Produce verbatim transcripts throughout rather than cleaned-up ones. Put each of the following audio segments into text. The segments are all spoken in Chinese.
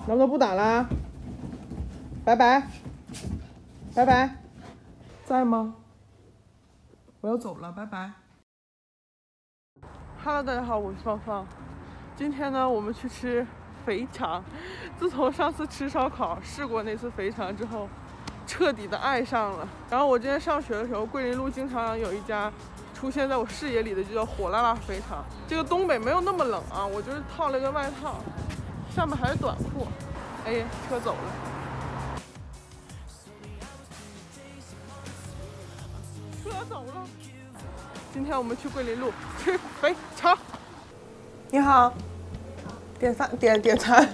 能不能不打啦？拜拜，拜拜，在吗？我要走了，拜拜。Hello， 大家好，我是芳芳。今天呢，我们去吃肥肠。自从上次吃烧烤试过那次肥肠之后，彻底的爱上了。然后我之前上学的时候，桂林路经常有一家出现在我视野里的，就叫火辣辣肥肠。这个东北没有那么冷啊，我就是套了个外套，下面还是短裤。哎，车走了。车走了。今天我们去桂林路吃肥肠。你好，点饭点点餐。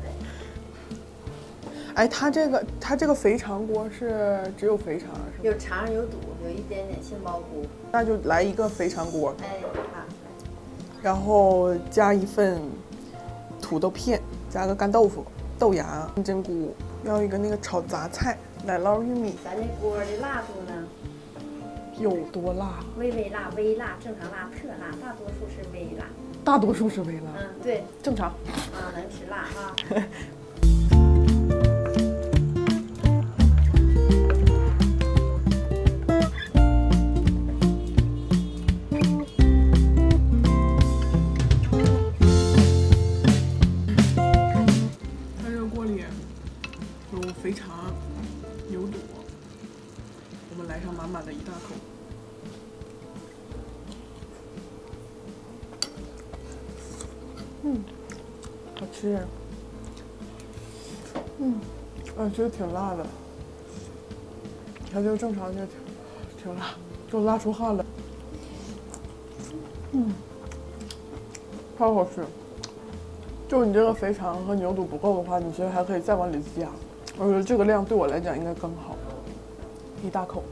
哎，它这个它这个肥肠锅是只有肥肠是吗？ 有肠有肚，有一点点杏鲍菇。 那就来一个肥肠锅。 哎，好。 然后加一份土豆片，加个干豆腐、豆芽、金针菇，要一个那个炒杂菜、奶酪玉米。 咱这锅的辣度呢？ 有多辣？ 微微辣、微辣、正常辣、特辣，大多数是微辣。 大多数是微辣。 嗯，对。 正常。 啊，能吃辣啊。 它这个锅里有肥肠、牛肚，我们来上满满的一大口。嗯，好吃。嗯，我觉得挺辣的。它就正常就挺挺辣，给我辣出汗了。嗯，超好吃。就你这个肥肠和牛肚不够的话，你其实还可以再往里加。我觉得这个量对我来讲应该刚好，一大口。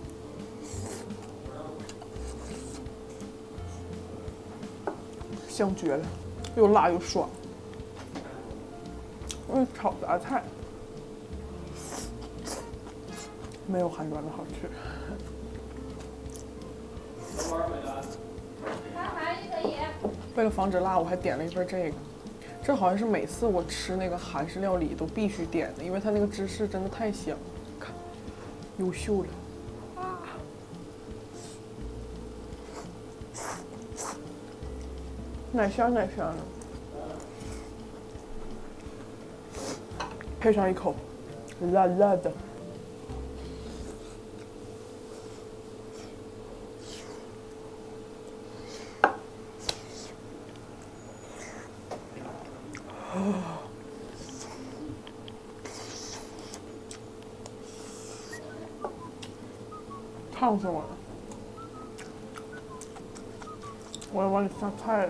香绝了。又辣又爽，嗯，炒杂菜没有韩专的好吃。为了防止辣，我还点了一份这个，这好像是每次我吃那个韩式料理都必须点的，因为它那个芝士真的太香，看，优秀了。奶香奶香的，配上一口辣辣的，烫死我了！我要往里下菜了。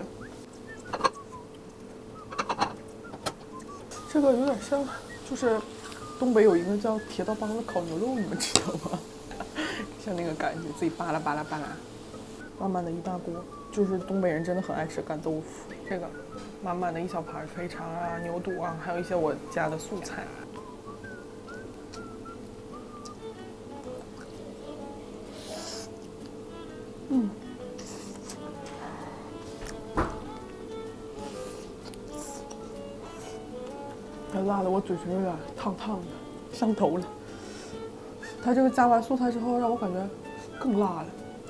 这个有点像，就是东北有一个叫铁道帮的烤牛肉，你们知道吗？像那个感觉，自己扒拉扒拉扒拉，满满的一大锅。就是东北人真的很爱吃干豆腐，这个满满的一小盘肥肠啊、牛肚啊，还有一些我家的素菜。嗯。它辣的我嘴唇有点烫烫的，上头了。它这个加完素菜之后，让我感觉更辣了。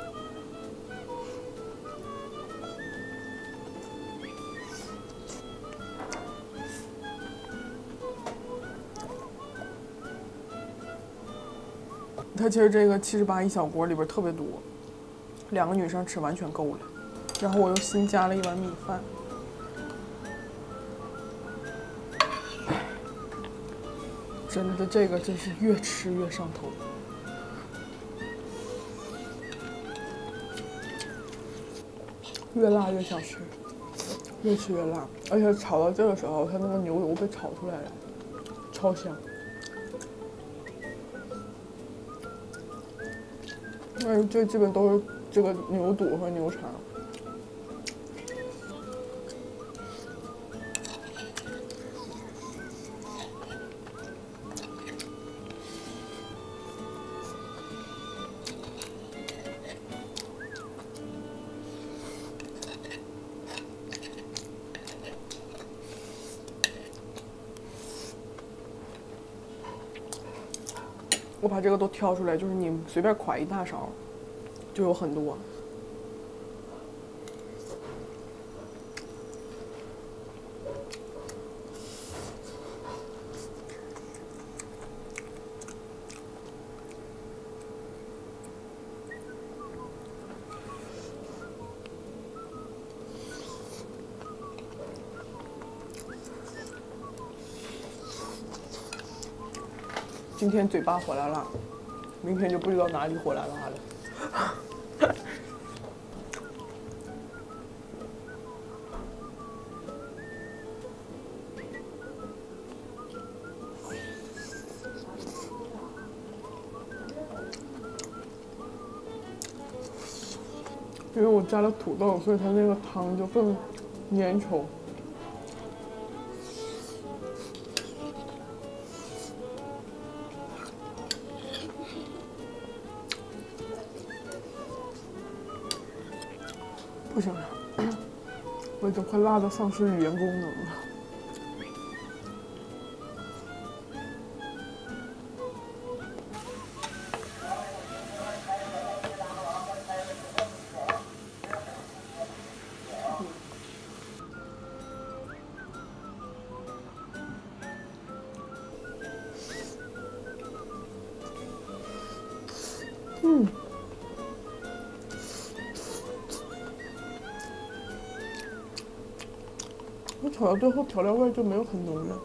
它其实这个七十八一小锅里边特别多，两个女生吃完全够了。然后我又新加了一碗米饭。真的，这个真是越吃越上头。越辣越想吃，越吃越辣，而且炒到这个时候，它那个牛油被炒出来了，超香。那这基本都是这个牛肚和牛肠。 我把这个都挑出来，就是你随便㧟一大勺，就有很多。今天嘴巴火辣辣，明天就不知道哪里火辣辣了。因为我加了土豆，所以它那个汤就更粘稠。不行了，我已经快辣到丧失语言功能了。嗯。我炒到最后，调料味就没有很浓了，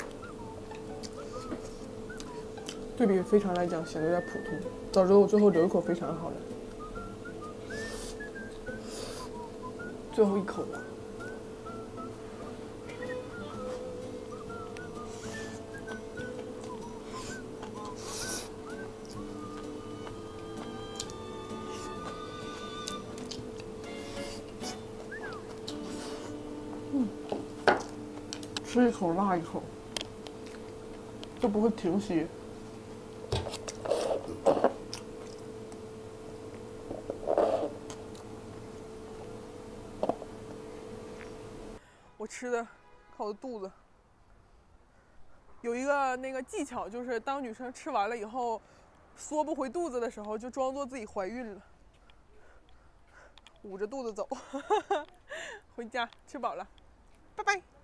对比肥肠来讲显得有点普通。早知道我最后留一口肥肠好了。最后一口了。嗯。吃一口辣一口，就不会停息。我吃的靠我肚子。有一个那个技巧，就是当女生吃完了以后，缩不回肚子的时候，就装作自己怀孕了，捂着肚子走。回家吃饱了，拜拜。